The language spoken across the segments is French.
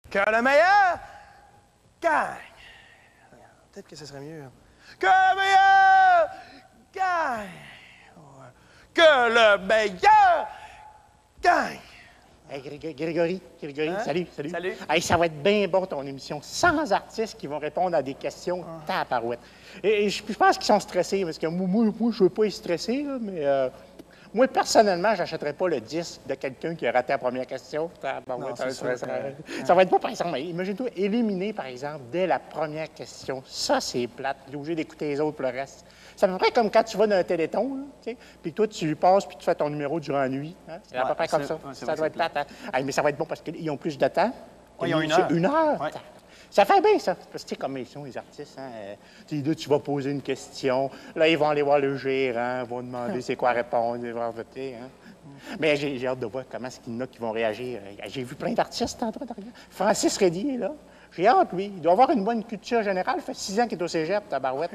Que le meilleur gagne. Peut-être que ce serait mieux. Que le meilleur gagne. Que le meilleur gagne. Hey, Grégory, hein? Salut. Salut. Hey, ça va être bien bon, ton émission, sans artistes qui vont répondre à des questions tabarouettes. Et je pense qu'ils sont stressés, parce que moi je veux pas être stressé, là, mais moi, personnellement, j'achèterais pas le 10 de quelqu'un qui a raté la première question. Ça va être pas, par exemple, imagine-toi, éliminer, par exemple, dès la première question. Ça, c'est plate. Tu es obligé d'écouter les autres pour le reste. C'est à peu près comme quand tu vas dans un téléthon, tu sais, puis toi, tu passes puis tu fais ton numéro durant la nuit. Hein? C'est à peu près comme ça. Ça doit être plate. Hein? Hey, mais ça va être bon parce qu'ils ont plus de temps. Ils ont 1 heure. 1 heure? Ouais. Ça fait bien, ça. Parce que, tu sais, comme ils sont, les artistes, hein, là, tu vas poser une question. Là, ils vont aller voir le gérant, vont demander c'est quoi répondre, ils vont voter. Hein? Mais j'ai hâte de voir comment est-ce qu'il y en a qui vont réagir. J'ai vu plein d'artistes en train de regarder. Francis Reddy est là. J'ai hâte, lui. Il doit avoir une bonne culture générale. Il fait 6 ans qu'il est au cégep, tabarouette.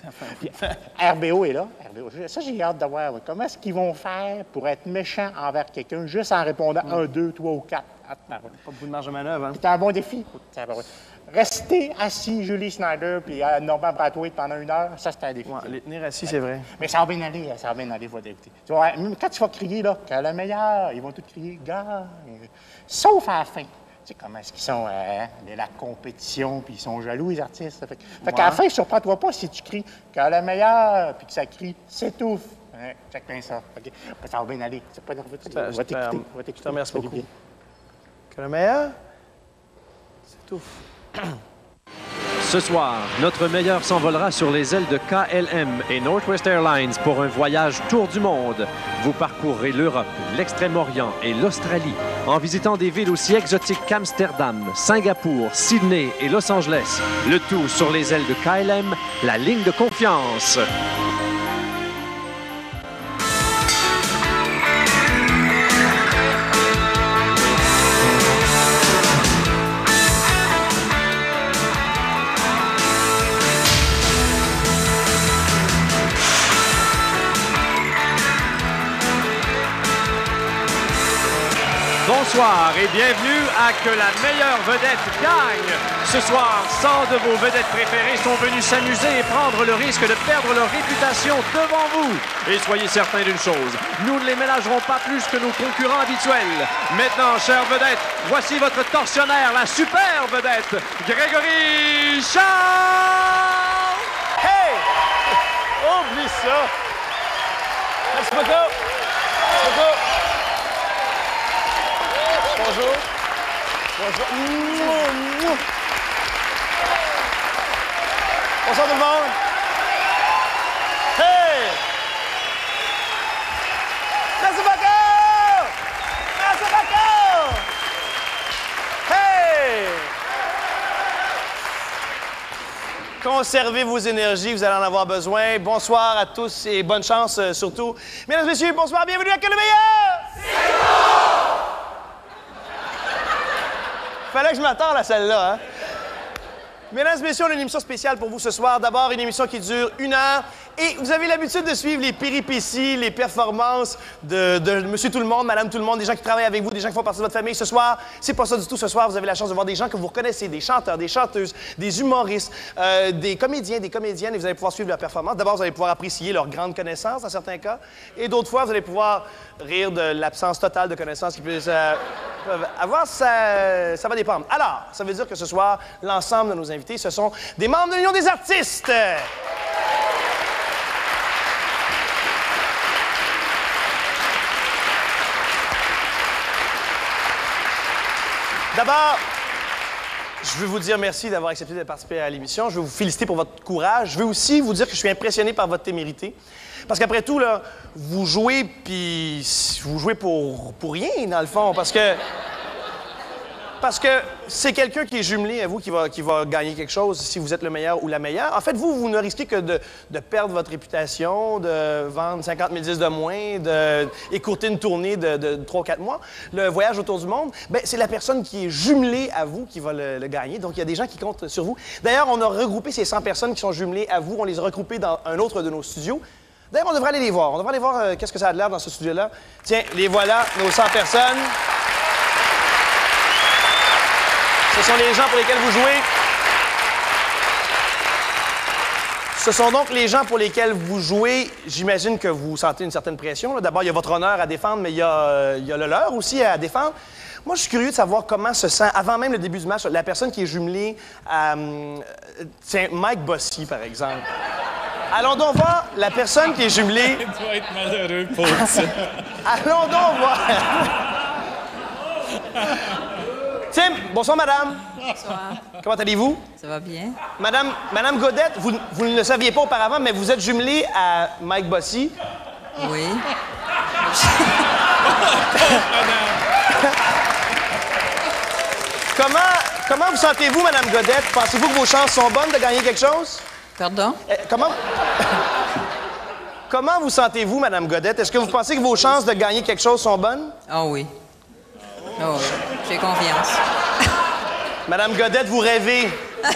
RBO est là. Ça, j'ai hâte de voir. Comment est-ce qu'ils vont faire pour être méchants envers quelqu'un juste en répondant 1, 2, 3 ou 4? Pas beaucoup de marge de manœuvre, hein? C'est un bon défi. Rester assis, Julie Snyder, puis Norman Brathwaite pendant 1 heure, ça, c'est un défi. Ouais, les tenir assis, c'est vrai. Mais ça va bien aller, faut écouter. Tu vois, même quand tu vas crier, là, que le meilleur, ils vont tous crier « gagne ». Sauf à la fin. Tu sais comment est-ce qu'ils sont de la compétition, puis ils sont jaloux, les artistes. Fait qu'à la fin, surprends-toi pas si tu cries que le meilleur, puis que ça crie « s'étouffe ». Check bien ça. Okay. Ça va bien aller. C'est pas nerveux. On va t'écouter. Je te remercie beaucoup. Que le meilleur s'étouffe. Ce soir, notre meilleur s'envolera sur les ailes de KLM et Northwest Airlines pour un voyage tour du monde. Vous parcourrez l'Europe, l'Extrême-Orient et l'Australie en visitant des villes aussi exotiques qu'Amsterdam, Singapour, Sydney et Los Angeles. Le tout sur les ailes de KLM, la ligne de confiance. Bonsoir et bienvenue à Que la meilleure vedette gagne. Ce soir, 100 de vos vedettes préférées sont venues s'amuser et prendre le risque de perdre leur réputation devant vous. Et soyez certains d'une chose, nous ne les ménagerons pas plus que nos concurrents habituels. Maintenant, chères vedettes, voici votre tortionnaire, la super vedette, Grégory Charles! Hey! Oublie ça! Merci beaucoup! Merci beaucoup! Bonjour. Bonjour. Bonsoir tout le monde. Hey! Merci beaucoup! Merci beaucoup! Hey! Conservez vos énergies, vous allez en avoir besoin. Bonsoir à tous et bonne chance surtout. Mesdames et messieurs, bonsoir, bienvenue à Que le meilleur! C'est bon! Fallait que je m'attende à celle-là, hein? Mesdames et messieurs, on a une émission spéciale pour vous ce soir. D'abord, une émission qui dure 1 heure. Et vous avez l'habitude de suivre les péripéties, les performances de Monsieur Tout-le-Monde, Madame Tout-le-Monde, des gens qui travaillent avec vous, des gens qui font partie de votre famille. Ce soir, c'est pas ça du tout. Ce soir, vous avez la chance de voir des gens que vous reconnaissez, des chanteurs, des chanteuses, des humoristes, des comédiens, des comédiennes, et vous allez pouvoir suivre leur performance. D'abord, vous allez pouvoir apprécier leur grande connaissance, dans certains cas. Et d'autres fois, vous allez pouvoir rire de l'absence totale de connaissances qu'ils puissent avoir. Ça va dépendre. Alors, ça veut dire que ce soir, l'ensemble de nos invités, ce sont des membres de l'Union des artistes. D'abord, je veux vous dire merci d'avoir accepté de participer à l'émission. Je veux vous féliciter pour votre courage. Je veux aussi vous dire que je suis impressionné par votre témérité. Parce qu'après tout, là, vous jouez, puis vous jouez pour rien, dans le fond. Parce que c'est quelqu'un qui est jumelé à vous qui va gagner quelque chose si vous êtes le meilleur ou la meilleure. En fait, vous ne risquez que de perdre votre réputation, de vendre 50 000 disques de moins, d'écourter une tournée de 3 ou 4 mois. Le voyage autour du monde, bien, c'est la personne qui est jumelée à vous qui va le gagner. Donc, il y a des gens qui comptent sur vous. D'ailleurs, on a regroupé ces 100 personnes qui sont jumelées à vous. On les a regroupées dans un autre de nos studios. D'ailleurs, on devrait aller les voir. On devrait aller voir qu'est-ce que ça a de l'air dans ce studio-là. Tiens, les voilà, nos 100 personnes. Ce sont les gens pour lesquels vous jouez. Ce sont donc les gens pour lesquels vous jouez. J'imagine que vous sentez une certaine pression. D'abord, il y a votre honneur à défendre, mais il y a le leur aussi à défendre. Moi, je suis curieux de savoir comment se sent, avant même le début du match, la personne qui est jumelée à... tiens, Mike Bossy, par exemple. Allons donc voir la personne qui est jumelée... Il doit être malheureux pour ça. Allons donc voir... Tiens, bonsoir, madame. Bonsoir. Comment allez-vous? Ça va bien? Madame Godette, vous ne le saviez pas auparavant, mais vous êtes jumelée à Mike Bossy. Oui. Comment vous sentez-vous, madame Godette? Pensez-vous que vos chances sont bonnes de gagner quelque chose? Pardon? Comment vous sentez-vous, madame Godette? Est-ce que vous pensez que vos chances de gagner quelque chose sont bonnes? Ah oui. Ah oui. J'ai confiance. Madame Godette, vous rêvez.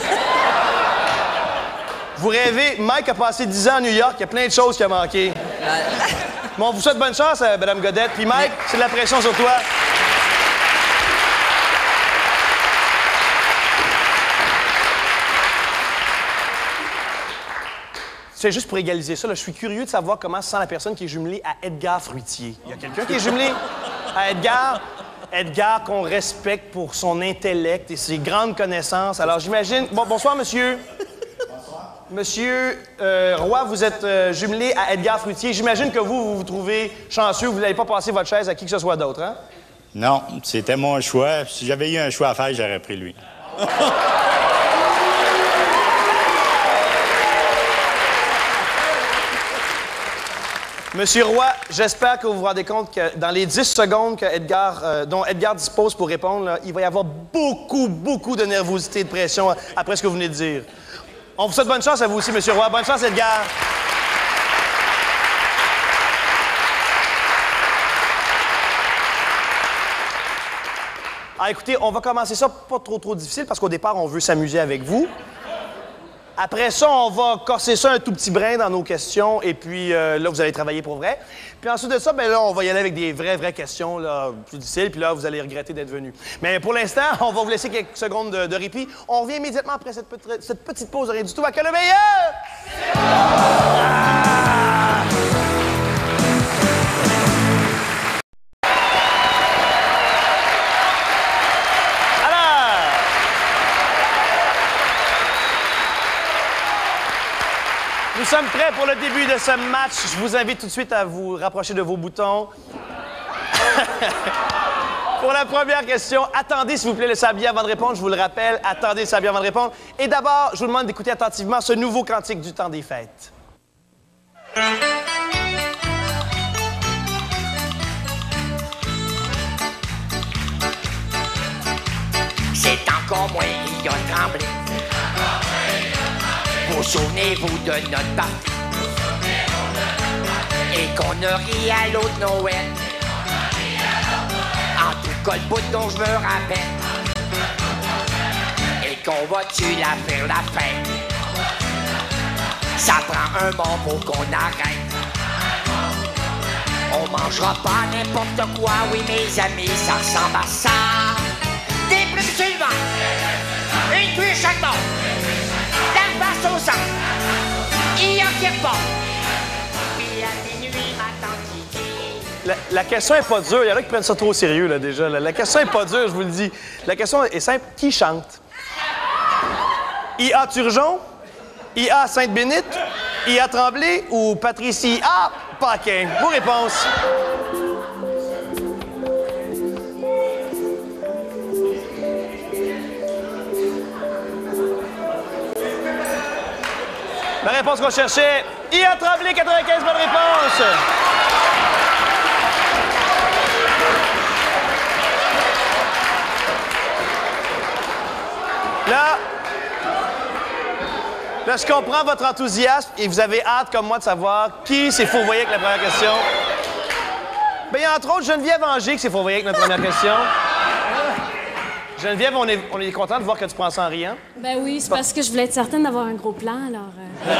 Vous rêvez. Mike a passé 10 ans à New York. Il y a plein de choses qui ont manqué. Bon, on vous souhaite bonne chance, madame Godette. Puis Mike, c'est de la pression sur toi. C'est juste pour égaliser ça. Là, je suis curieux de savoir comment se sent la personne qui est jumelée à Edgar Fruitier. Il y a quelqu'un qui est jumelé à Edgar? Edgar, qu'on respecte pour son intellect et ses grandes connaissances. Alors, j'imagine... Bon, bonsoir, monsieur. Bonsoir. Monsieur Roy, vous êtes jumelé à Edgar Fruitier. J'imagine que vous vous trouvez chanceux. Vous n'allez pas passer votre chaise à qui que ce soit d'autre, hein? Non, c'était mon choix. Si j'avais eu un choix à faire, j'aurais pris lui. Monsieur Roy, j'espère que vous vous rendez compte que dans les 10 secondes dont Edgar dispose pour répondre, là, il va y avoir beaucoup de nervosité et de pression après ce que vous venez de dire. On vous souhaite bonne chance à vous aussi, Monsieur Roy. Bonne chance, Edgar. Ah, écoutez, on va commencer ça pas trop difficile parce qu'au départ, on veut s'amuser avec vous. Après ça, on va corser ça un tout petit brin dans nos questions et puis là, vous allez travailler pour vrai. Puis ensuite de ça, bien là, on va y aller avec des vraies questions là, plus difficiles. Puis là, vous allez regretter d'être venu. Mais pour l'instant, on va vous laisser quelques secondes de répit. On revient immédiatement après cette petite pause de rien du tout. À que le meilleur! Nous sommes prêts pour le début de ce match. Je vous invite tout de suite à vous rapprocher de vos boutons. Pour la première question, attendez, s'il vous plaît, le sablier avant de répondre. Je vous le rappelle, attendez le sablier avant de répondre. Et d'abord, je vous demande d'écouter attentivement ce nouveau cantique du temps des fêtes. C'est encore moins Guillaume Tremblay. Vous souvenez-vous de notre partie et qu'on a ri à l'autre Noël. En tout cas, le bout dont je me rappelle et qu'on va-tu la faire la fête. Ça prend un bon pour qu'on arrête. On mangera pas n'importe quoi, oui mes amis, ça ressemble à ça. Des plumes sur le ventre, une cuillère chaque bord. Passe au sang, il y a qui repart. Puis à minuit, ma tante qui... La question est pas dure. Il y en a qui prennent ça trop au sérieux, là, déjà. La question est pas dure, je vous le dis. La question est simple. Qui chante? I.A. Turgeon? I.A. Sainte-Bénite? I.A. Tremblay? Ou Patricie A. Paquin? Vos réponses. La réponse qu'on cherchait, I.A. Tremblay, 95 bonnes réponses. Là, je comprends votre enthousiasme et vous avez hâte, comme moi, de savoir qui s'est fourvoyé avec la première question. Bien, il y a entre autres Geneviève Angers qui s'est fourvoyée avec notre première question. Geneviève, on est content de voir que tu prends ça en riant. Ben oui, c'est parce que je voulais être certaine d'avoir un gros plan, alors...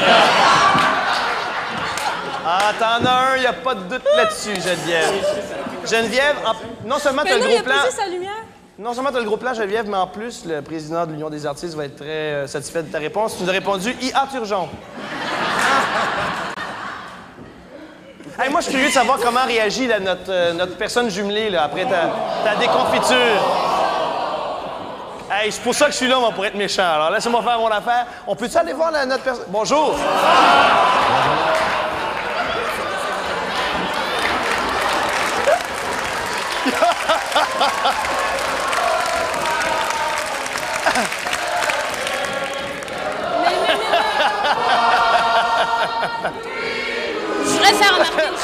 Ah, t'en as un, il n'y a pas de doute là-dessus, Geneviève. Geneviève, non seulement tu as le gros plan... il a pas juste la lumière. Non seulement tu as le gros plan, Geneviève, mais en plus, le président de l'Union des artistes va être très satisfait de ta réponse. Tu nous as répondu IA Turgeon. Hey, moi, je suis curieux de savoir comment réagit là, notre personne jumelée là, après ta déconfiture. Hey, c'est pour ça que je suis là, moi, pour être méchant. Alors, laissez-moi faire mon affaire. On peut-tu aller voir notre personne? Bonjour! Je voudrais faire remarquer une chose.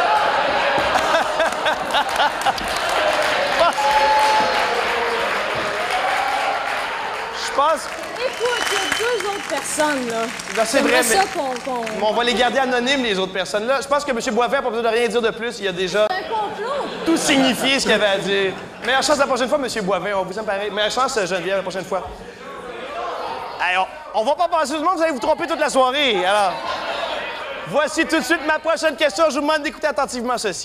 Je pense... Écoute, il y a deux autres personnes, là. Non, c'est vrai, mais... ça qu'on... On va les garder anonymes, les autres personnes-là. Je pense que M. Boisvert n'a pas besoin de rien dire de plus. Il a déjà C'est un complot. tout signifié ce qu'il avait à dire. Meilleure chance la prochaine fois, M. Boisvert. On vous aime pareil. Meilleure chance, Geneviève, la prochaine fois. Hey, on va pas passer tout le monde, vous allez vous tromper toute la soirée. Alors, voici tout de suite ma prochaine question. Je vous demande d'écouter attentivement ceci.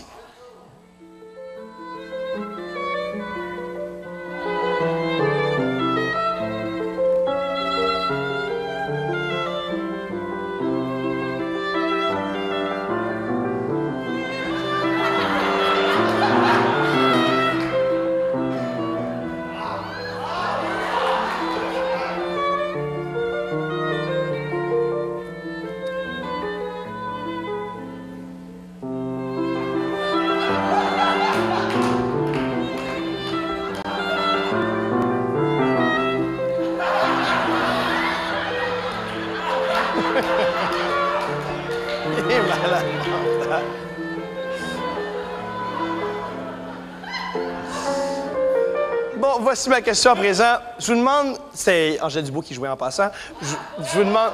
Bon, voici ma question à présent. Je vous demande... C'est Angèle Dubois qui jouait en passant. Je vous demande...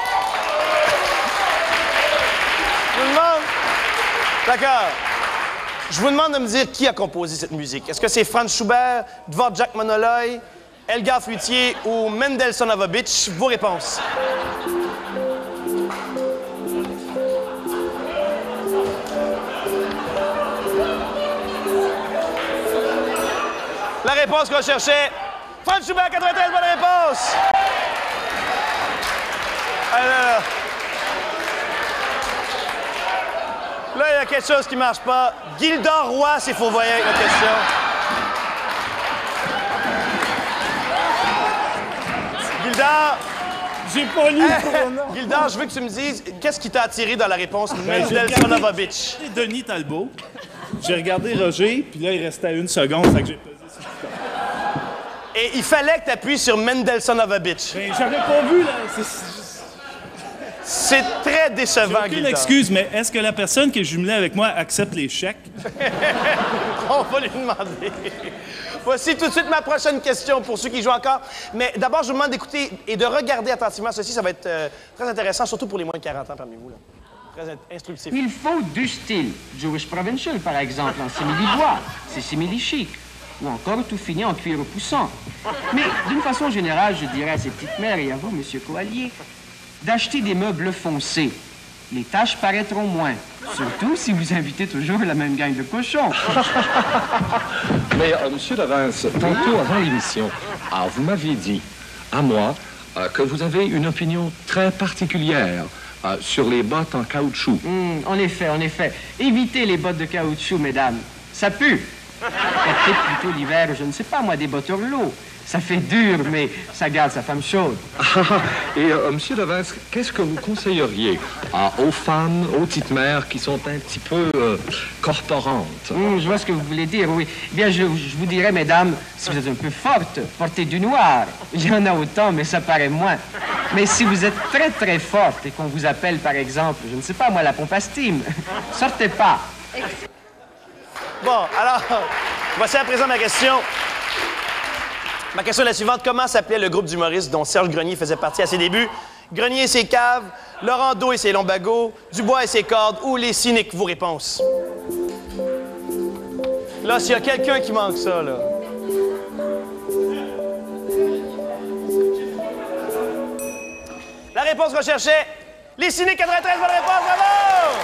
D'accord. Je vous demande de me dire qui a composé cette musique. Est-ce que c'est Franz Schubert, Dvorak Monoloy, Elgar Fruitier ou Mendelssohn Avovitch? Vos réponses. La réponse qu'on cherchait. Franz Schubert, 93, bonne réponse! Alors, là, il y a quelque chose qui marche pas. Gildor Roy, c'est faux voyant avec la question. Gildor! J'ai pas lu le nom. Gildor, je veux que tu me dises, qu'est-ce qui t'a attiré dans la réponse Mendelssohn Avovitch? Denis Talbot. J'ai regardé Roger, puis là, il restait à 1 seconde, fait que j'ai pesé sur le bouton. Et il fallait que tu appuies sur Mendelssohn Avovitch. Ben, j'avais pas vu, là. C'est très décevant, Aucune Gildor. excuse, mais est-ce que la personne qui est jumelée avec moi accepte les chèques? On va lui demander. Voici tout de suite ma prochaine question pour ceux qui jouent encore. Mais d'abord, je vous demande d'écouter et de regarder attentivement ceci. Ça va être très intéressant, surtout pour les moins de 40 ans parmi vous. Là. Très instructif. Il faut du style. Jewish Provincial, par exemple, en simili-bois. C'est simili-chic. Ou encore tout fini en cuir poussant. Mais d'une façon générale, je dirais à ces petites mères et à vous, Monsieur Coallier, d'acheter des meubles foncés. Les taches paraîtront moins. Surtout si vous invitez toujours la même gang de cochons. Mais, Monsieur Lavance, tantôt avant l'émission, vous m'aviez dit, à moi, que vous avez une opinion très particulière sur les bottes en caoutchouc. En effet. Évitez les bottes de caoutchouc, mesdames. Ça pue. Portez plutôt l'hiver, je ne sais pas, moi, des bottes hurlots. Ça fait dur, mais ça garde sa femme chaude. Et, Monsieur Lavance, qu'est-ce que vous conseilleriez aux femmes, aux petites mères qui sont un petit peu corporantes? Je vois ce que vous voulez dire, oui. Eh bien, je vous dirais, mesdames, si vous êtes un peu forte, portez du noir. Il y en a autant, mais ça paraît moins. Mais si vous êtes très, très forte et qu'on vous appelle, par exemple, je ne sais pas, moi, la pompe à steam, sortez pas. Bon, alors, voici à présent ma question. Ma question est la suivante. Comment s'appelait le groupe d'humoristes dont Serge Grenier faisait partie à ses débuts? Grenier et ses caves, Laurent Do et ses lombagos, Dubois et ses cordes ou les cyniques? Vos réponses. Là, s'il y a quelqu'un qui manque ça, là. La réponse qu'on cherchait, les cyniques, 93, bonne réponse, bravo!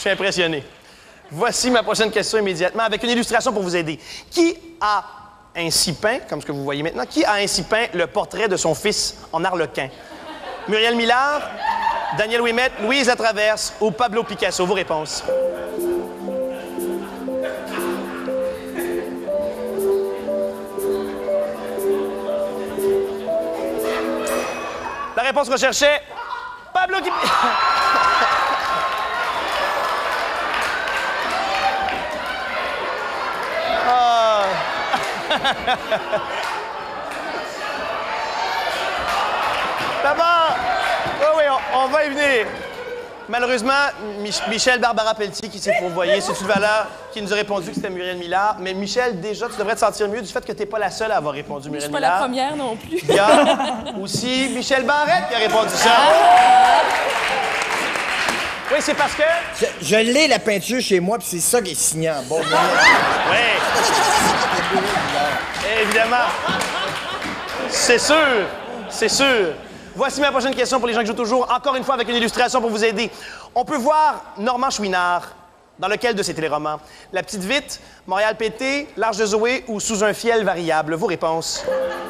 suis impressionné. Voici ma prochaine question immédiatement avec une illustration pour vous aider. Qui a ainsi peint, comme ce que vous voyez maintenant, qui a ainsi peint le portrait de son fils en arlequin? Muriel Millard, Daniel Ouimet, Louise Latraverse ou Pablo Picasso? Vos réponses. La réponse recherchée, Pablo Picasso. D'abord, oui, on va y venir. Malheureusement, Michel Barbara Pelletier, qui s'est fourvoyé, c'est une valeur qui nous a répondu que c'était Muriel Millard. Mais Michel, déjà, tu devrais te sentir mieux du fait que tu n'es pas la seule à avoir répondu Muriel Millard. Je suis pas la première non plus. Il y a aussi Michel Barrette qui a répondu ça. Oui, c'est parce que... Je l'ai, la peinture, chez moi, puis c'est ça qui est signé en bas. Oui. Évidemment. C'est sûr. C'est sûr. Voici ma prochaine question pour les gens qui jouent toujours, encore une fois avec une illustration pour vous aider. On peut voir Normand Chouinard dans lequel de ces téléromans? La Petite Vite, Montréal pété, L'Arche de Zoé ou Sous un fiel variable? Vos réponses.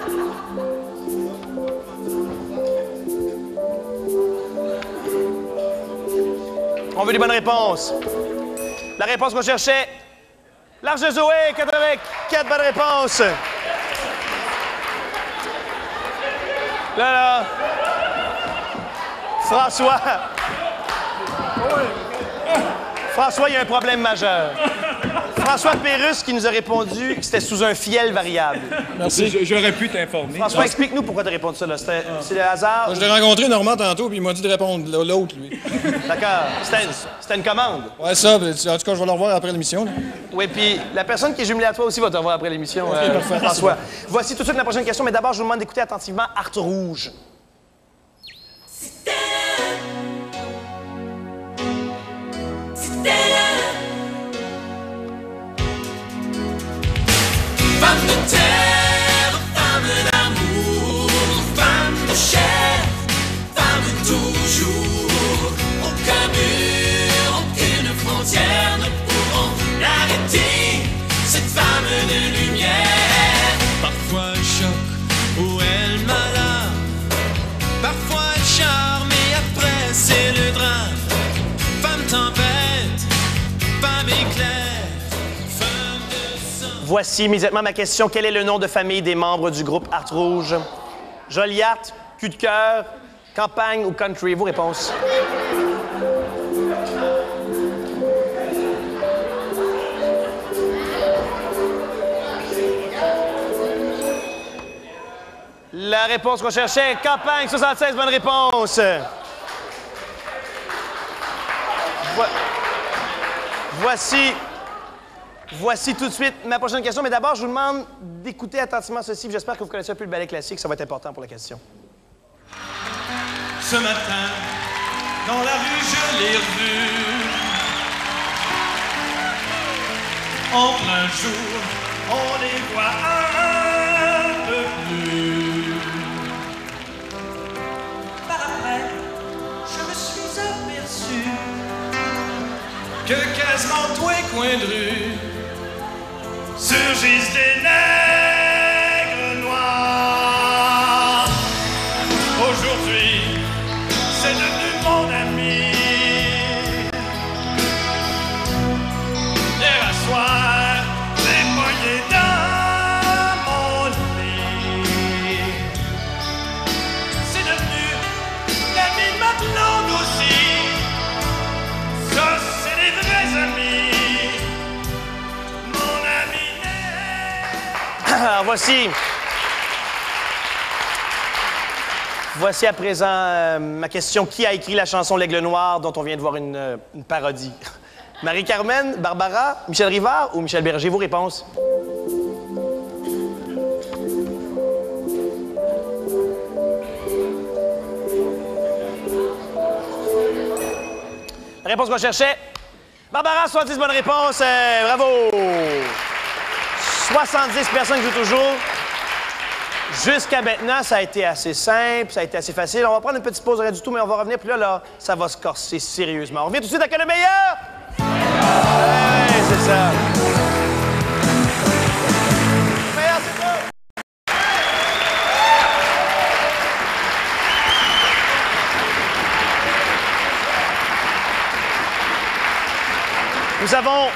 On veut des bonnes réponses. La réponse qu'on cherchait, L'Arche de Zoé, 84 bonnes réponses. Là. François, il y a un problème majeur. François Pérusse qui nous a répondu que c'était sous un fiel variable. Merci, j'aurais pu t'informer. François, explique-nous pourquoi tu as répondu ça. C'est le hasard? Je l'ai rencontré Normand tantôt, puis il m'a dit de répondre l'autre, lui. D'accord. C'était une commande. Ouais, ça. En tout cas, je vais le revoir après l'émission. Oui, puis la personne qui est jumelée à toi aussi va te revoir après l'émission, parfait. François. Voici tout de suite la prochaine question, mais d'abord, je vous demande d'écouter attentivement Art Rouge. Femme de terre, femme d'amour, femme de chair, femme de toujours. Aucun mur, aucune frontière ne pourront l'arrêter, cette femme de lumière. Parfois elle choque ou elle malade, parfois elle charme et après c'est le drame. Femme tempête, femme éclair. Voici immédiatement ma question. Quel est le nom de famille des membres du groupe Art Rouge? Joliette, Cul de cœur, Campagne ou Country? Vos réponses. La réponse qu'on cherchait, Campagne, 76, bonne réponse. Voici tout de suite ma prochaine question, mais d'abord, je vous demande d'écouter attentivement ceci. J'espère que vous connaissez un peu le ballet classique, ça va être important pour la question. Ce matin, dans la rue, je l'ai revu. En plein jour, on les voit un peu plus. Par après, je me suis aperçu que quasiment tous les coins de rue surgissent des nègres noirs. Aujourd'hui, c'est devenu mon ami. Hier à soir, j'ai poigné dans mon lit. C'est devenu l'ami de ma blonde aussi. Ça, c'est des vrais amis. Alors, voici à présent ma question. Qui a écrit la chanson L'Aigle Noir dont on vient de voir une parodie? Marie-Carmen, Barbara, Michel Rivard ou Michel Berger? Vos réponses. La réponse qu'on cherchait, Barbara, 70 bonnes réponses. Bravo! 70 personnes qui jouent toujours. Jusqu'à maintenant, ça a été assez simple, ça a été assez facile. On va prendre une petite pause, rien du tout, mais on va revenir. Puis là, ça va se corser sérieusement. On revient tout de suite avec le meilleur Ouais, c'est ça. Meilleur, c'est ça. Nous avons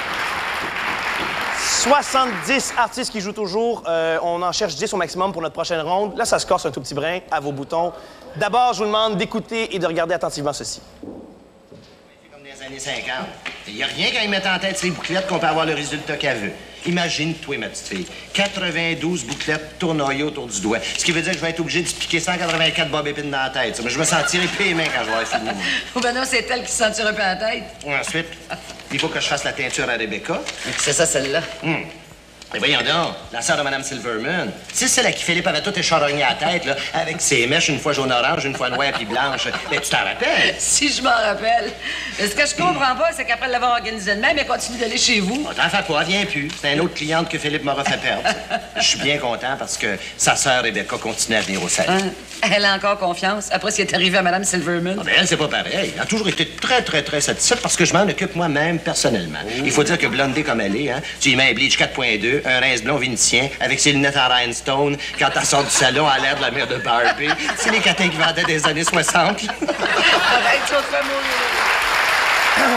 70 artistes qui jouent toujours. On en cherche 10 au maximum pour notre prochaine ronde. Là, ça se corse un tout petit brin à vos boutons. D'abord, je vous demande d'écouter et de regarder attentivement ceci. Comme des années 50. Il n'y a rien qu'à y mettre en tête ces bouclettes qu'on peut avoir le résultat qu'elle veut. Imagine-toi, ma petite fille, 92 bouclettes tournoyées autour du doigt. Ce qui veut dire que je vais être obligé de se piquer 184 bobépines dans la tête. Ça. Mais je me sentirai épais les mains quand je vais avoir fini. Oh ben non, c'est elle qui se sentira pas la tête. Ensuite, il faut que je fasse la teinture à Rebecca. C'est ça, celle-là. Mais voyons donc, la sœur de Mme Silverman. C'est celle à qui Philippe avait tout écharogné à la tête, là, avec ses mèches, une fois jaune-orange, une fois noire puis blanche. Mais tu t'en rappelles? Si je m'en rappelle. Mais ce que je comprends pas, c'est qu'après l'avoir organisé de même, elle continue d'aller chez vous. Oh, t'en fais pas, viens plus. C'est une autre cliente que Philippe m'aura fait perdre. Je suis bien content parce que sa sœur Rebecca continue à venir au salon. Elle a encore confiance après ce qui est arrivé à Mme Silverman. Ah, mais elle, c'est pas pareil. Elle a toujours été très, très, très satisfaite parce que je m'en occupe moi-même personnellement. Il faut dire que blondée comme elle est, hein, tu y mets un bleach 4.2, un rince blond vénitien avec ses lunettes en rhinestone. Quand elle sort du salon, elle a l'air de la mère de Barbie. C'est les catins qui vendaient des années 60. Arrête, tu vas te faire mourir.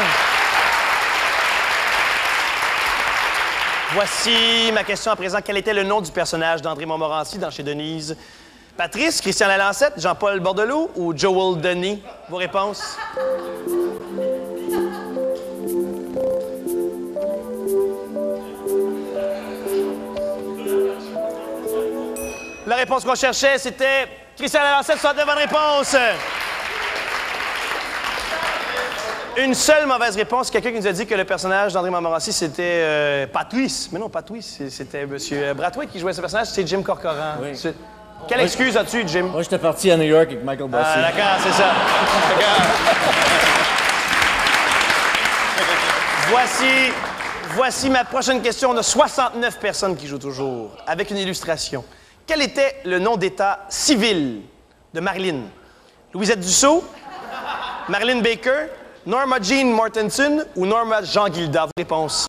Voici ma question à présent. Quel était le nom du personnage d'André Montmorency dans Chez Denise? Patrice, Christian Lalancette, Jean-Paul Bordelot ou Joel Denis? Vos réponses? La réponse qu'on cherchait, c'était Christian Lalancette, 69 bonnes réponses. Une seule mauvaise réponse. Quelqu'un qui nous a dit que le personnage d'André Montmorency, c'était Patrice. Mais non, Patrice, c'était M. Brathwaite qui jouait ce personnage. C'est Jim Corcoran. Oui. Quelle excuse as-tu, Jim? Moi, j'étais parti à New York avec Michael Bossy. Ah, d'accord, c'est ça. Voici ma prochaine question. On a 69 personnes qui jouent toujours, avec une illustration. Quel était le nom d'état civil de Marilyn? Louisette Dussault, Marilyn Baker, Norma Jean Mortensen ou Norma Jean Gilda? Réponse.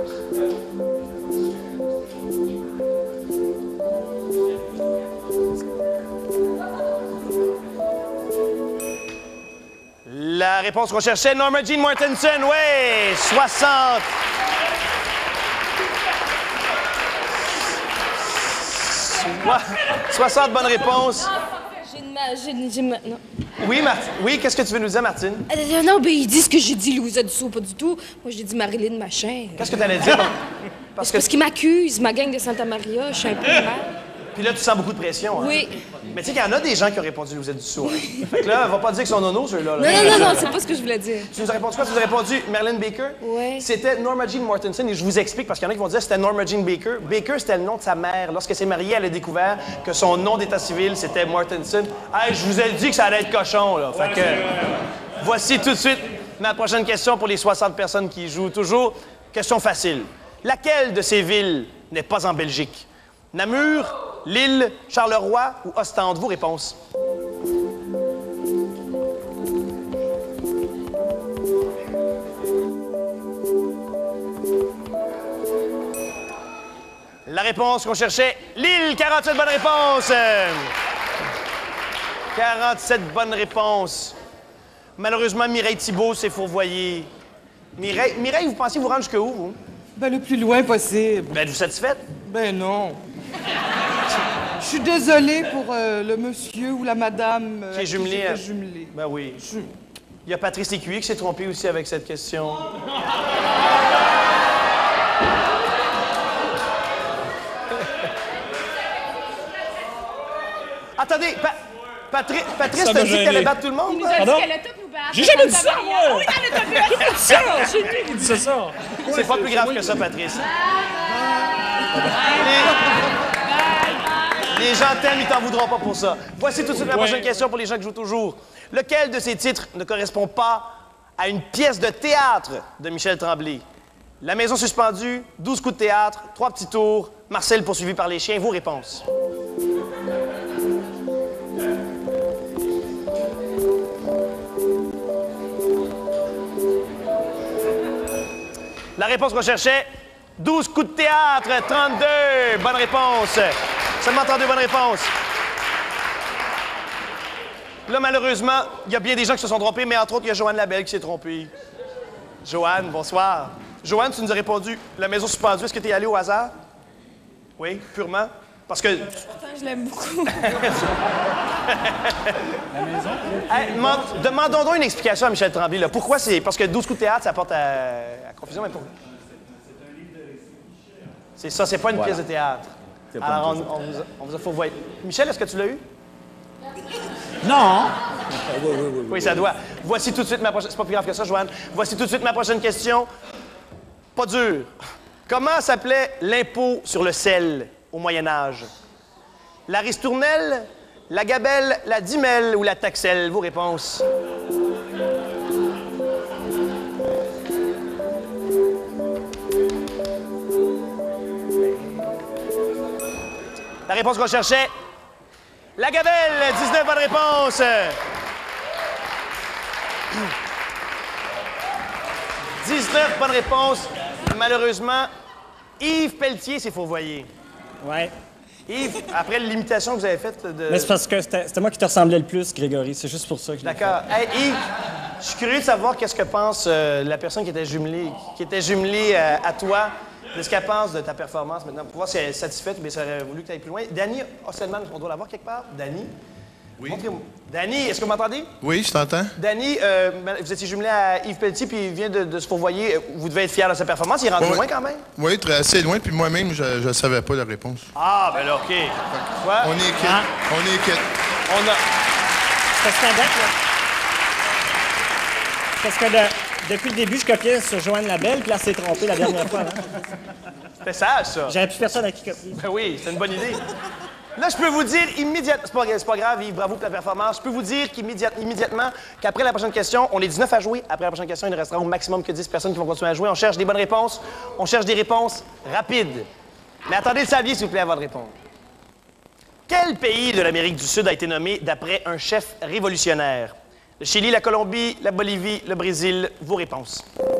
La réponse qu'on cherchait, Norma Jean Mortensen, oui! 60 bonnes réponses. Non. Oui, qu'est-ce que tu veux nous dire, Martine? Non, ben ils disent que j'ai dit Louisette Dussault, pas du tout. Moi, j'ai dit Marilyn Machin. Qu'est-ce que tu allais dire? Parce qu'ils m'accusent, ma gang de Santa Maria, je suis un peu mal. Puis là, tu sens beaucoup de pression. Hein? Oui. Mais tu sais qu'il y en a des gens qui ont répondu Louisette Dussault. Hein? Fait que là, va pas dire que son nono, ceux-là. Non, c'est pas ce que je voulais dire. Tu nous as répondu quoi? Tu nous as répondu Marilyn Baker? Oui. C'était Norma Jean Mortensen, et je vous explique, parce qu'il y en a qui vont dire que c'était Norma Jean Baker. Baker, c'était le nom de sa mère. Lorsqu'elle s'est mariée, elle a découvert que son nom d'état civil, c'était Mortensen. Hey, je vous ai dit que ça allait être cochon, là. Fait que, voici tout de suite ma prochaine question pour les 60 personnes qui jouent toujours. Question facile. Laquelle de ces villes n'est pas en Belgique? Namur, Lille, Charleroi ou Ostende? Vos réponses. La réponse qu'on cherchait, Lille, 47 bonnes réponses. 47 bonnes réponses. Malheureusement, Mireille Thibault s'est fourvoyée. Mireille, vous pensiez vous rendre jusqu'où, vous? Ben, le plus loin possible. Ben, êtes-vous satisfaite? Ben, non. Je suis désolée pour le monsieur ou la madame qui est jumelé. Jumelé. Ben oui. Il y a Patrice Lécuyer qui s'est trompé aussi avec cette question. Attendez, Patrice t'a dit qu'elle allait battre tout le monde? Il nous a dit qu'elle a tout nous battre. J'ai jamais dit ça, moi! Oui, t'en as pas vu. Qui dit ça? C'est lui qui dit ça. C'est pas plus grave que ça, Patrice. Les gens t'aiment, ils t'en voudront pas pour ça. Voici tout de suite la prochaine question pour les gens qui jouent toujours. Lequel de ces titres ne correspond pas à une pièce de théâtre de Michel Tremblay? La maison suspendue, 12 coups de théâtre, 3 petits tours, Marcel poursuivi par les chiens. Vos réponses. La réponse qu'on cherchait, 12 coups de théâtre, 32. Bonne réponse. Seulement 32 bonnes réponses. Là, malheureusement, il y a bien des gens qui se sont trompés, mais entre autres, il y a Joanne Labelle qui s'est trompée. Joanne, bonsoir. Joanne, tu nous as répondu la maison suspendue. Est-ce que tu es allée au hasard? Oui, purement. Parce que. Pourtant, je l'aime beaucoup. La maison? Hey, demandons donc une explication à Michel Tremblay. Là. Pourquoi c'est. Parce que 12 coups de théâtre, ça porte à confusion, mais pourquoi? C'est ça, c'est pas une pièce de théâtre. Alors, on vous a fourvoyé. Michel, est-ce que tu l'as eu? Non! Oui, ça doit. Voici tout de suite ma prochaine... C'est pas plus grave que ça, Joanne. Voici tout de suite ma prochaine question. Pas dur. Comment s'appelait l'impôt sur le sel au Moyen Âge? La ristournelle, la gabelle, la dimelle ou la taxelle? Vos réponses. La réponse qu'on cherchait, la gabelle, 19 bonnes réponses. 19 bonnes réponses. Malheureusement, Yves Pelletier s'est fourvoyé. Ouais. Yves, après l'imitation que vous avez faite de... Mais c'est parce que c'était moi qui te ressemblais le plus, Grégory. C'est juste pour ça que je l'ai fait. D'accord. Hey, Yves, je suis curieux de savoir qu'est-ce que pense la personne qui était jumelée à toi, de ce qu'elle pense de ta performance maintenant. Pour voir si elle est satisfaite, mais ça aurait voulu que tu ailles plus loin. Danny Hosselman, on doit l'avoir quelque part. Danny? Oui. Montrez-moi. Danny, est-ce que vous m'entendez? Oui, je t'entends. Danny, vous étiez jumelé à Yves Pelletier, puis il vient de se fourvoyer. Vous devez être fier de sa performance. Il est rendu loin quand même? Oui, assez loin, puis moi-même, je ne savais pas la réponse. Ah, ben là, OK. Quoi? On est quitte. Ah. On est quitte. On a... Parce qu'à date, là... Parce que depuis le début, je copiais sur Joanne Labelle, puis là, c'est trompé la dernière fois. C'était sage, ça. J'avais plus personne à qui copier. Ben oui, c'est une bonne idée. Là, je peux vous dire immédiatement... C'est pas grave, Yves, bravo pour la performance. Je peux vous dire immédiatement qu'après la prochaine question, on est 19 à jouer. Après la prochaine question, il ne restera au maximum que 10 personnes qui vont continuer à jouer. On cherche des bonnes réponses. On cherche des réponses rapides. Mais attendez le saviez, s'il vous plaît, avant de répondre. Quel pays de l'Amérique du Sud a été nommé d'après un chef révolutionnaire? Le Chili, la Colombie, la Bolivie, le Brésil. Vos réponses.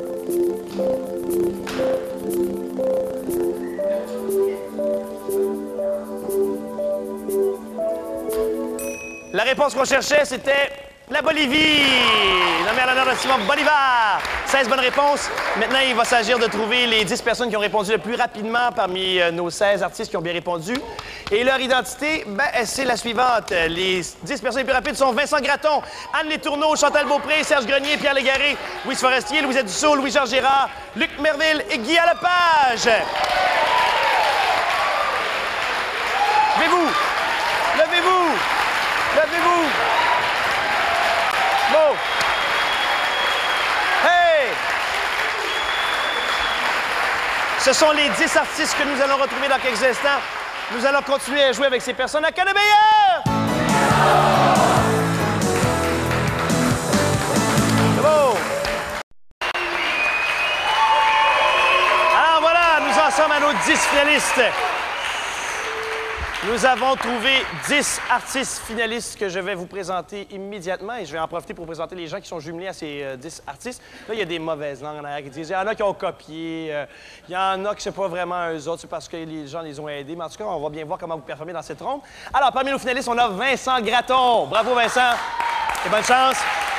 La réponse qu'on cherchait, c'était la Bolivie. Nommé à l'honneur de Simon Bolivar. 16 bonnes réponses. Maintenant, il va s'agir de trouver les 10 personnes qui ont répondu le plus rapidement parmi nos 16 artistes qui ont bien répondu. Et leur identité, ben, c'est la suivante. Les 10 personnes les plus rapides sont Vincent Gratton, Anne Letourneau, Chantal Beaupré, Serge Grenier, Pierre Légaré, Louise Forestier, Louisette Dussault, Louis-Georges Gérard, Luc Merville et Guy Lepage. Levez-vous! Levez-vous! Levez-vous! Bon! Hey! Ce sont les 10 artistes que nous allons retrouver dans quelques instants. Nous allons continuer à jouer avec ces personnes. À que le meilleur! C'est beau! Alors voilà, nous en sommes à nos 10 finalistes. Nous avons trouvé 10 artistes finalistes que je vais vous présenter immédiatement et je vais en profiter pour présenter les gens qui sont jumelés à ces 10 artistes. Là, il y a des mauvaises langues en arrière qui disent, il y en a qui ont copié, il y en a que c'est pas vraiment eux autres, c'est parce que les gens les ont aidés. Mais en tout cas, on va bien voir comment vous performez dans cette ronde. Alors, parmi nos finalistes, on a Vincent Gratton. Bravo, Vincent. Et bonne chance.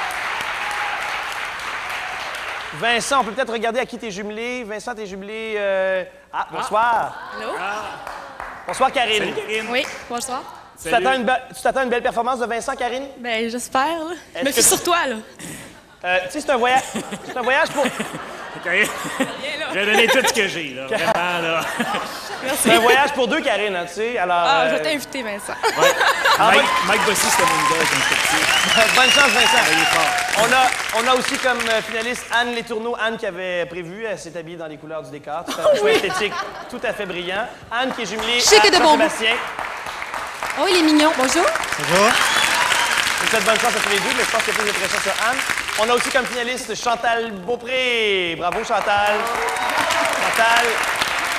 Vincent, on peut peut-être regarder à qui t'es jumelé. Vincent, t'es jumelé... Ah, bonsoir. Allô? Bonsoir, Karine. Salut, Karine. Oui, bonsoir. Tu t'attends à une belle performance de Vincent, Karine? Ben, j'espère, là. Je me fie sur toi, là. Tu sais, c'est un voyage... C'est un voyage pour... Karine, je vais donner tout ce que j'ai, là. Vraiment, là. Merci. C'est un voyage pour deux, Karine, hein, tu sais, alors... Ah, je vais t'inviter, Vincent. Ouais. Mike Bossy, c'était mon idole quand j'étais petit. Bonne chance, Vincent. On a aussi comme finaliste Anne Letourneau. Anne qui avait prévu, elle s'est habillée dans les couleurs du décor. C'est un choix esthétique tout à fait brillant. Anne qui est jumelée à Jean-Sébastien. Oh, il est mignon. Bonjour. Bonjour. Je vous souhaite bonne chance à tous les deux, mais je pense qu'il y a plus de pression sur Anne. On a aussi comme finaliste Chantal Beaupré. Bravo, Chantal. Chantal.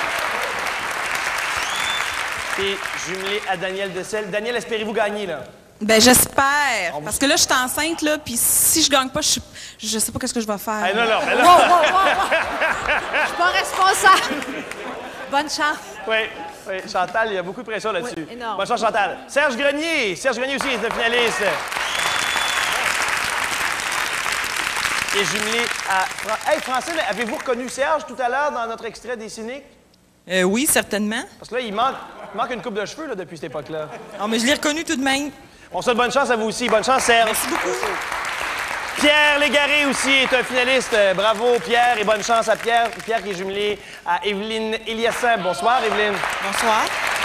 Qui est jumelée à Daniel Dessel. Daniel, espérez-vous gagner, là? Ben, j'espère. Parce que là, je suis enceinte, là, puis si je gagne pas, je sais pas qu'est-ce que je vais faire. Hey, non, mais là... Je suis pas responsable. Bonne chance. Oui, Chantal, il y a beaucoup de pression là-dessus. Oui, énorme. Bonne chance, Chantal. Serge Grenier aussi est le finaliste. Et jumelé à... Hey, Francine, avez-vous reconnu Serge tout à l'heure dans notre extrait des Cyniques? Oui, certainement. Parce que là, il manque une coupe de cheveux là, depuis cette époque-là. Oh, mais je l'ai reconnu tout de même. On souhaite bonne chance à vous aussi. Bonne chance, Serge. Merci beaucoup. Pierre Légaré aussi est un finaliste. Bravo, Pierre, et bonne chance à Pierre. Pierre qui est jumelé à Evelyne Eliassin. Bonsoir, Evelyne. Bonsoir.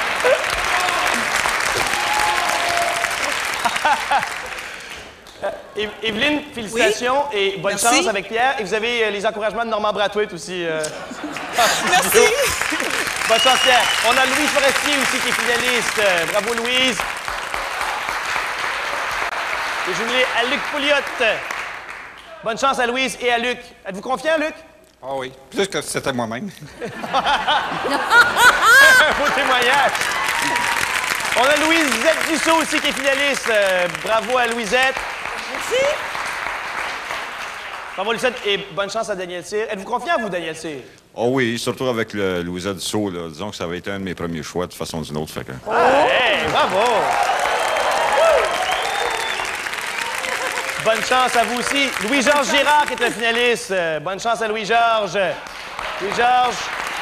Evelyne, félicitations et bonne chance avec Pierre. Et vous avez les encouragements de Normand Brathwaite aussi. Merci. Bonne chance, Pierre. On a Louise Forestier aussi qui est finaliste. Bravo, Louise. Et jumelé à Luc Pouliot. Bonne chance à Louise et à Luc. Êtes-vous confiant, Luc? Ah oui, plus que c'était moi-même. Un beau témoignage. On a Louisette Dussault aussi qui est finaliste. Bravo à Louisette. Merci. Bravo, Louisette, et bonne chance à Daniel Cyr. Êtes-vous confiant, vous, Daniel Cyr? Oh oui, surtout avec le Louisette Dussault, là. Disons que ça avait été un de mes premiers choix de façon ou d'une autre. Fait que... Hey, bravo! Bonne chance à vous aussi. Louis-Georges Girard qui est un finaliste. Bonne chance à Louis-Georges. Louis-Georges.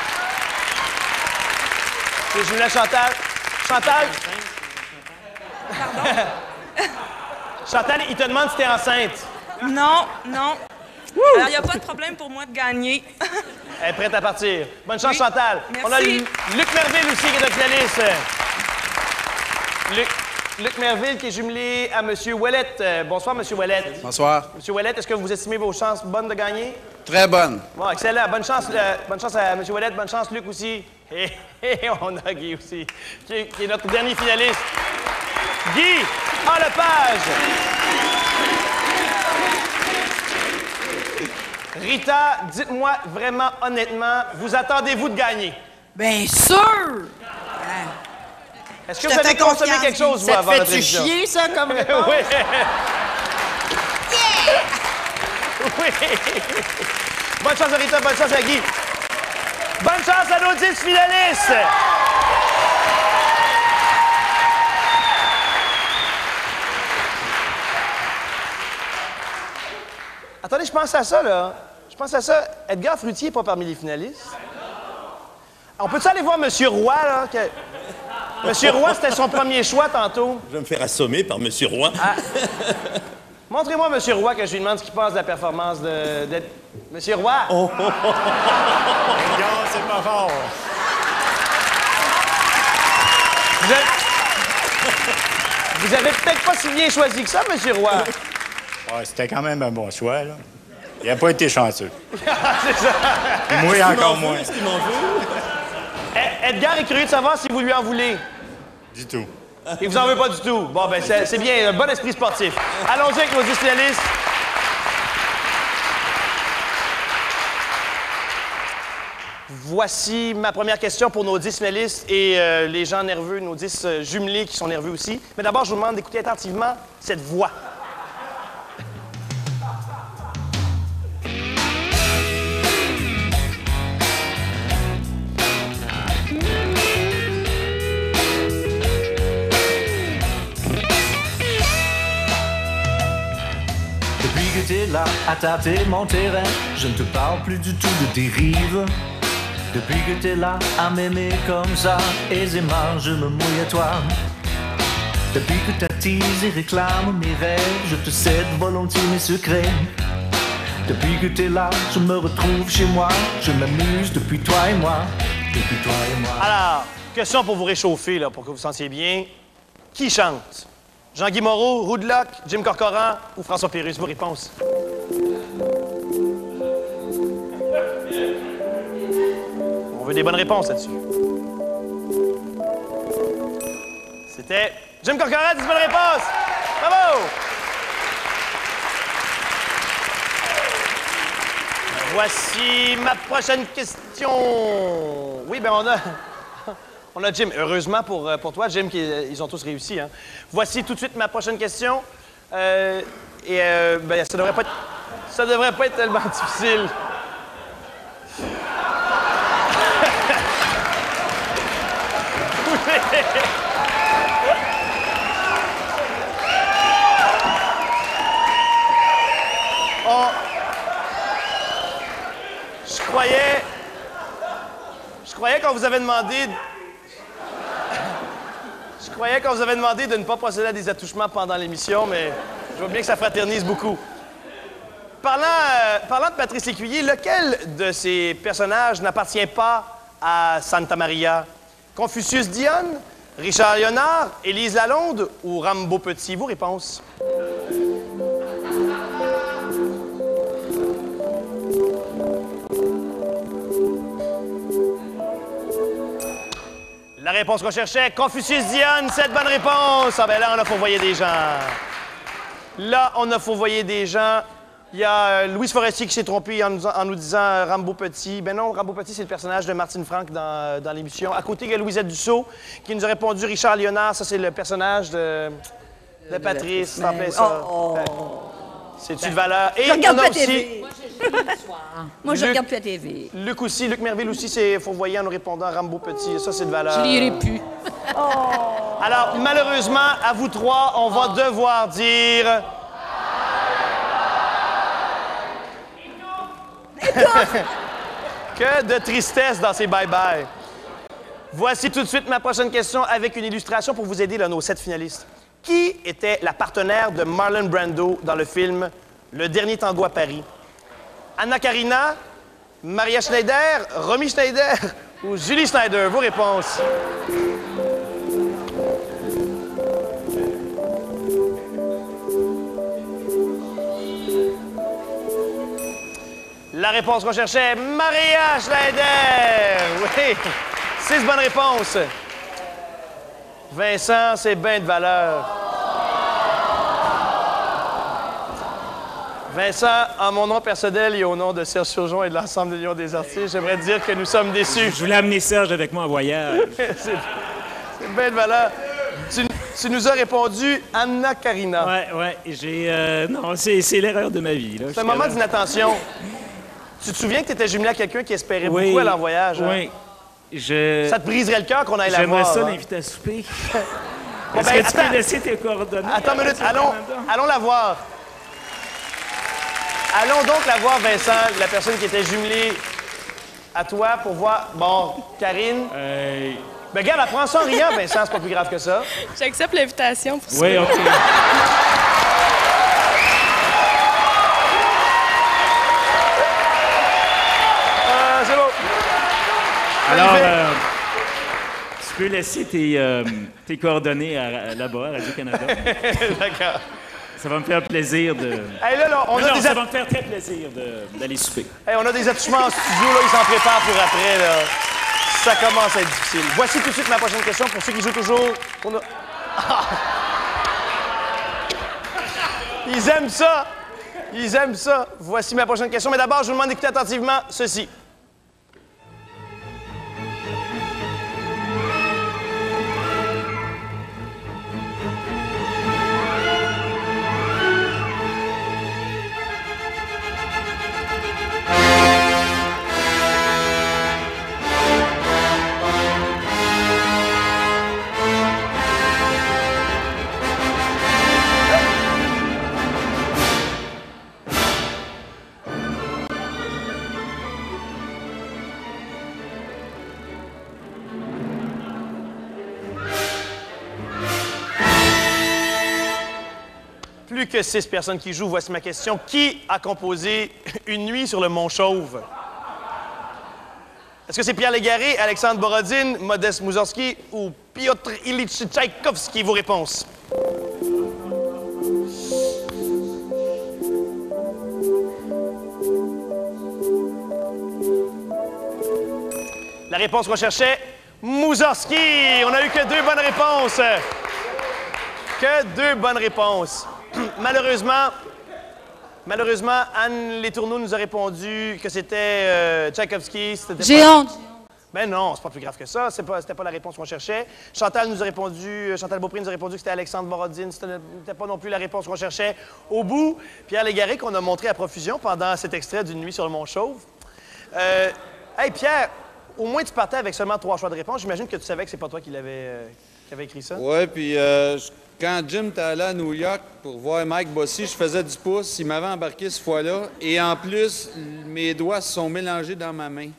Et Julien Chantal. Chantal? Pardon? Chantal, il te demande si t'es enceinte. Non. Alors, il n'y a pas de problème pour moi de gagner. Elle est prête à partir. Bonne chance, Oui. Chantal. Merci. On a Luc Merville aussi qui est un finaliste. Luc Merville qui est jumelé à M. Ouellette. Bonsoir, M. Ouellette. Bonsoir. M. Ouellette, est-ce que vous estimez vos chances bonnes de gagner? Très bonne. Bon, excellent. Bonne chance à M. Ouellette. Bonne chance, Luc aussi. Et on a Guy aussi, qui est notre dernier finaliste. Guy, en Lepage. Rita, dites-moi vraiment honnêtement, vous attendez-vous de gagner? Bien sûr! Est-ce que vous avez consommé quelque chose, vous, avant notre émission? Ça te fait chier, ça, comme réponse? Oui. Oui. Bonne chance à Rita, bonne chance à Guy. Bonne chance à nos 10 finalistes. Attendez, je pense à ça, là. Je pense à ça. Edgar Fruitier n'est pas parmi les finalistes. On peut-tu aller voir M. Roy, là? M. Roy, c'était son premier choix tantôt. Je vais me faire assommer par M. Roy. Ah. Montrez-moi M. Roy que je lui demande ce qu'il pense de la performance de... M. Roy! Oh. Regarde, c'est pas fort. Vous avez peut-être pas si bien choisi que ça, M. Roy. Ouais, c'était quand même un bon choix, là. Il n'a pas été chanceux. C'est ça. Et moi, encore moins. Est-ce qu'il m'en veut? Edgar est curieux de savoir si vous lui en voulez. Du tout. Il vous en veut pas du tout. Bon, ben c'est bien, un bon esprit sportif. Allons-y avec nos 10 finalistes. Voici ma première question pour nos 10 finalistes et les gens nerveux, nos 10 jumelés qui sont nerveux aussi. Mais d'abord, je vous demande d'écouter attentivement cette voix. Depuis que t'es là à tâter mon terrain, je ne te parle plus du tout de dérive. Depuis que t'es là à m'aimer comme ça, aisément je me mouille à toi. Depuis que t'attises et réclames mes rêves, je te cède volontiers mes secrets. Depuis que t'es là, je me retrouve chez moi, je m'amuse depuis toi et moi. Depuis toi et moi. Alors, question pour vous réchauffer, là, pour que vous vous sentiez bien. Qui chante? Jean-Guy Moreau, Roudlock, Jim Corcoran ou François Pérusse? Vos réponses. On veut des bonnes réponses là-dessus. C'était Jim Corcoran, 10 bonnes réponses! Bravo! Voici ma prochaine question. Oui, ben On a Jim. Heureusement pour toi, Jim, ils ont tous réussi. Hein. Voici tout de suite ma prochaine question. Ben, ça devrait pas être tellement difficile. Je croyais qu'on vous avait demandé... Je croyais qu'on vous avait demandé de ne pas procéder à des attouchements pendant l'émission, mais je vois bien que ça fraternise beaucoup. Parlant de Patrice Lécuyer, lequel de ces personnages n'appartient pas à Santa Maria? Confucius Dionne, Richard Léonard, Élise Lalonde ou Rambo Petit? Vos réponses. La réponse qu'on cherchait, Confucius Dionne, cette bonne réponse. Ah ben là, on a fourvoyé des gens. Il y a Louise Forestier qui s'est trompée en nous disant Rambo Petit. Ben non, Rambo Petit, c'est le personnage de Martine Franck dans l'émission. À côté, il y a Louisette Dussault qui nous a répondu Richard Léonard. Ça, c'est le personnage de Patrice. Ça fait ça. C'est une valeur. Et je regarde on a pas aussi... TV. Moi, je regarde plus la TV. Luc Merville aussi s'est fourvoyé en nous répondant Rambo Petit. Ça, c'est de valeur. Je lirai plus. Alors, malheureusement, à vous trois, on va devoir dire... Que de tristesse dans ces bye-bye. Voici tout de suite ma prochaine question avec une illustration pour vous aider, là, nos 7 finalistes. Qui était la partenaire de Marlon Brando dans le film Le Dernier Tango à Paris? Anna Karina, Maria Schneider, Romy Schneider ou Julie Schneider? Vos réponses. La réponse qu'on cherchait, Maria Schneider! Oui, 6 bonnes réponses. Vincent, c'est bien de valeur. Vincent, en mon nom personnel et au nom de Serge Surgeon et de l'ensemble de l'Union des artistes, j'aimerais dire que nous sommes déçus. Je voulais amener Serge avec moi en voyage. c'est bien de valeur. Tu nous as répondu Anna Karina. Ouais, j'ai... non, c'est l'erreur de ma vie. C'est un moment d'inattention. Tu te souviens que tu étais jumelé à quelqu'un qui espérait beaucoup aller en voyage? Oui. Hein? Ça te briserait le cœur qu'on aille la voir. J'aimerais ça hein? l'inviter à souper. Est-ce que tu peux laisser tes coordonnées? Attends une minute, allons la voir. Allons donc la voir, Vincent, la personne qui était jumelée à toi pour voir... Bon, Karine... Ben regarde, apprends ça en riant, Vincent, c'est pas plus grave que ça. J'accepte l'invitation pour ça. Oui, OK. C'est beau. Alors, tu peux laisser tes coordonnées là-bas, à Radio-Canada. D'accord. Ça va me faire plaisir de... Hey, là, ça va me faire très plaisir d'aller souper. Hey, on a des attouchements en studio, là, ils s'en préparent pour après, là. Ça commence à être difficile. Voici tout de suite ma prochaine question pour ceux qui jouent toujours. Ils aiment ça! Ils aiment ça! Voici ma prochaine question, mais d'abord, je vous demande d'écouter attentivement ceci. Plus que 6 personnes qui jouent, voici ma question. Qui a composé Une nuit sur le Mont Chauve? Est-ce que c'est Pierre Légaré, Alexandre Borodine, Modeste Moussorgsky ou Piotr Ilyich Tchaïkovski? Vos réponses. La réponse qu'on cherchait, Moussorgsky. On a eu que 2 bonnes réponses. Que 2 bonnes réponses. Malheureusement, Anne Letourneau nous a répondu que c'était Tchaïkovski. J'ai honte. Ben non, c'est pas plus grave que ça. C'était pas la réponse qu'on cherchait. Chantal Beaupré nous a répondu que c'était Alexandre Borodine. C'était pas non plus la réponse qu'on cherchait. Au bout, Pierre Légaré, qu'on a montré à profusion pendant cet extrait d'une nuit sur le Mont-Chauve. Hey, Pierre, au moins tu partais avec seulement 3 choix de réponse. J'imagine que tu savais que c'est pas toi qui avait écrit ça. Ouais, puis quand Jim était allé à New York pour voir Mike Bossy, je faisais du pouce. Il m'avait embarqué cette fois-là. Et en plus, mes doigts se sont mélangés dans ma main.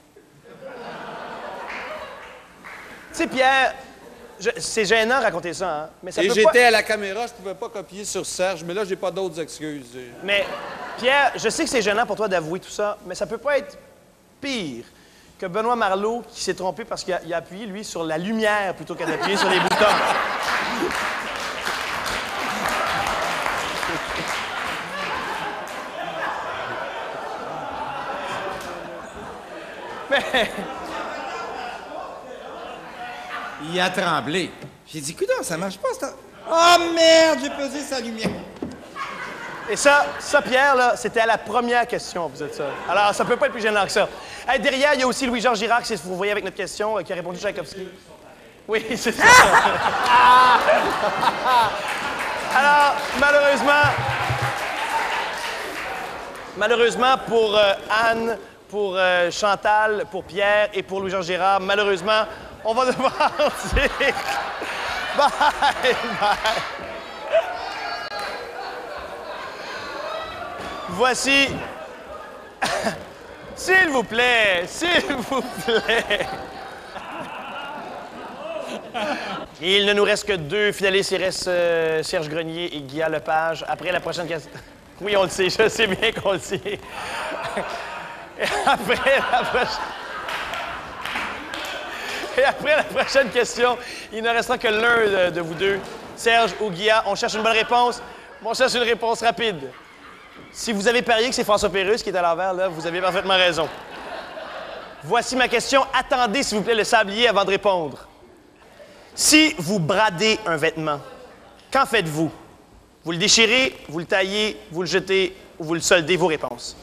Tu sais, Pierre, c'est gênant de raconter ça, hein? Mais ça et peut j'étais à la caméra, je pouvais pas copier sur Serge, mais là, j'ai pas d'autres excuses. Mais, Pierre, je sais que c'est gênant pour toi d'avouer tout ça, mais ça peut pas être pire que Benoît Marleau qui s'est trompé parce qu'il a appuyé, lui, sur la lumière plutôt qu'à appuyer sur les boutons. Mais... Il a tremblé. J'ai dit, écoute, ça marche pas, ça. Oh merde, j'ai pesé sa lumière. Et ça, Pierre, là, c'était à la première question, vous êtes ça. Alors, ça peut pas être plus gênant que ça. Hey, derrière, il y a aussi Louis-Jean Girard, si vous voyez avec notre question, qui a répondu Tchaïkovski. Oui, c'est ça. Alors, malheureusement pour Anne, pour Chantal, pour Pierre et pour Louis-Jean Girard, malheureusement, on va devoir dire bye, bye. Voici... S'il vous plaît, s'il vous plaît. Il ne nous reste que 2 finalistes. Il reste Serge Grenier et Guy Lepage. Après la prochaine question... Oui, on le sait, je sais bien qu'on le sait. Et après la prochaine question, il ne restera que l'un de vous deux, Serge ou Guilla. On cherche une bonne réponse. On cherche une réponse rapide. Si vous avez parié que c'est François Pérusse qui est à l'envers, là, vous avez parfaitement raison. Voici ma question. Attendez, s'il vous plaît, le sablier avant de répondre. Si vous bradez un vêtement, qu'en faites-vous? Vous le déchirez, vous le taillez, vous le jetez ou vous le soldez? Vos réponses.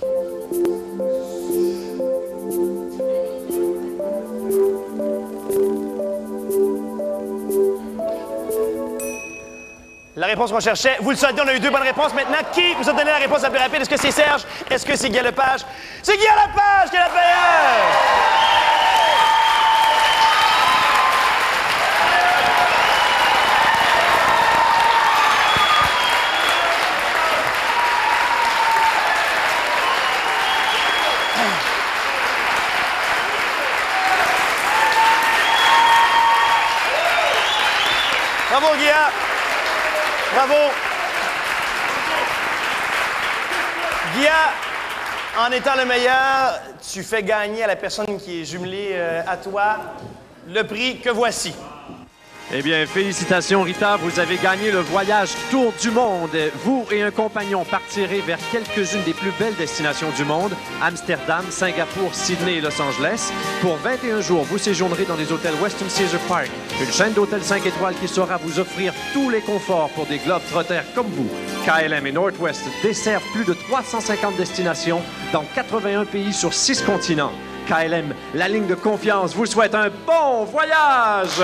La réponse qu'on cherchait, vous le soldez, on a eu 2 bonnes réponses. Maintenant, qui vous a donné la réponse la plus rapide? Est-ce que c'est Serge? Est-ce que c'est Guy Lepage? C'est Guy Lepage qui est la meilleure! Bravo, Guilla! Bravo! Guilla, en étant le meilleur, tu fais gagner à la personne qui est jumelée à toi le prix que voici. Eh bien, félicitations, Rita. Vous avez gagné le voyage Tour du monde. Vous et un compagnon partirez vers quelques-unes des plus belles destinations du monde, Amsterdam, Singapour, Sydney et Los Angeles. Pour 21 jours, vous séjournerez dans les hôtels Westin Caesar Park, une chaîne d'hôtels 5 étoiles qui saura vous offrir tous les conforts pour des globetrotters comme vous. KLM et Northwest desservent plus de 350 destinations dans 81 pays sur 6 continents. KLM, la ligne de confiance, vous souhaite un bon voyage!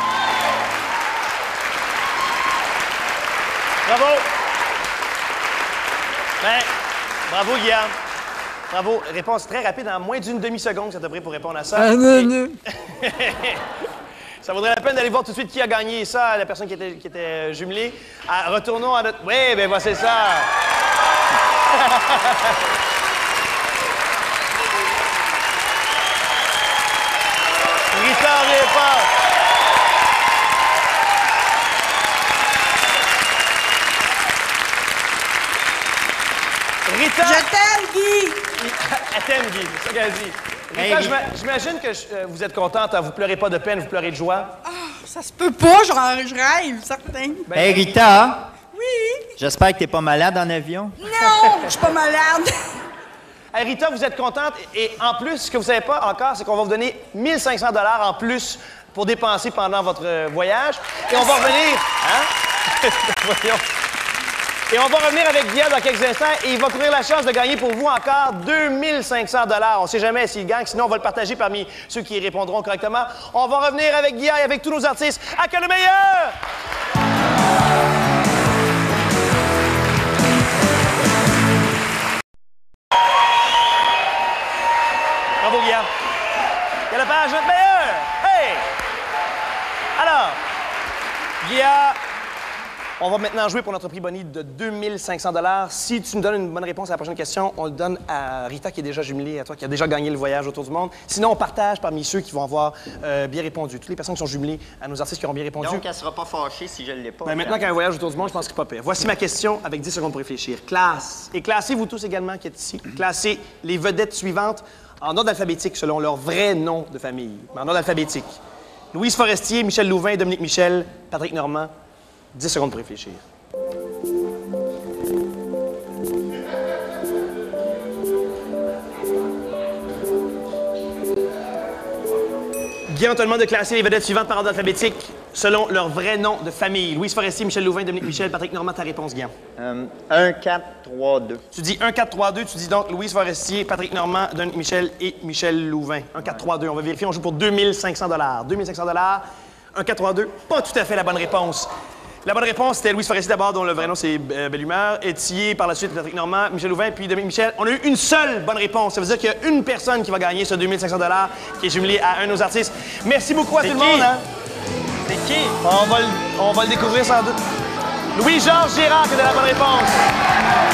Bravo! Ben, bravo, Guillaume. Bravo. Réponse très rapide, en moins d'une demi-seconde, ça t'a pris pour répondre à ça. Ça vaudrait la peine d'aller voir tout de suite qui a gagné ça, la personne qui était jumelée. Retournons à notre... Oui, ben, c'est ça. Rita, viens pas. Rita... Je t'aime, Guy! Elle t'aime, Guy, c'est ça qu'elle dit. Rita, j'imagine que vous êtes contente, hein? Vous pleurez pas de peine, vous pleurez de joie. Ah, ça se peut pas, je rêve, certain. Hey, Rita! Oui? J'espère que t'es pas malade en avion. Non, je suis pas malade. Hey, Rita, vous êtes contente. Et en plus, ce que vous savez pas encore, c'est qu'on va vous donner 1500 $ en plus pour dépenser pendant votre voyage. Et on va revenir... Hein? Voyons. Et on va revenir avec Guilla dans quelques instants et il va courir la chance de gagner pour vous encore 2500 $. On ne sait jamais s'il gagne, sinon on va le partager parmi ceux qui répondront correctement. On va revenir avec Guilla et avec tous nos artistes. À que le meilleur! Bravo, Guilla. Guilla Lepage, notre meilleur! Hey! Alors, Guilla, on va maintenant jouer pour notre prix Bonnie de 2500 $. Si tu nous donnes une bonne réponse à la prochaine question, on le donne à Rita, qui est déjà jumelée à toi, qui a déjà gagné le voyage autour du monde. Sinon, on partage parmi ceux qui vont avoir bien répondu. Toutes les personnes qui sont jumelées à nos artistes qui auront bien répondu. Donc, elle sera pas fâchée si je ne l'ai pas. Ben, maintenant qu'un voyage autour du monde, je pense que c'est pas pire. Voici ma question avec 10 secondes pour réfléchir. Classe. Et classez vous tous également qui êtes ici. Classez les vedettes suivantes en ordre alphabétique selon leur vrai nom de famille. Mais en ordre alphabétique. Louise Forestier, Michel Louvain, Dominique Michel, Patrick Normand. 10 secondes pour réfléchir. Guillaume, on te demande de classer les vedettes suivantes par ordre alphabétique selon leur vrai nom de famille. Louise Forestier, Michel Louvain, Dominique Michel, Patrick Normand, ta réponse, Guillaume. 1, 4, 3, 2. Tu dis 1, 4, 3, 2. Tu dis donc Louise Forestier, Patrick Normand, Dominique Michel et Michel Louvain. 1, 4, 3, 2. On va vérifier. On joue pour 2500 $. 2500 $. 1, 4, 3, 2. Pas tout à fait la bonne réponse. La bonne réponse, c'était Louise Forestier d'abord, dont le vrai nom, c'est Belle Humeur. Étier, par la suite, Patrick Normand, Michel Louvain, puis Dominique Michel. On a eu une seule bonne réponse. Ça veut dire qu'il y a une personne qui va gagner ce 2500 $, qui est jumelée à un de nos artistes. Merci beaucoup à tout le monde. Hein? C'est qui? On va le découvrir sans doute. Louis-Georges Gérard, qui a de la bonne réponse.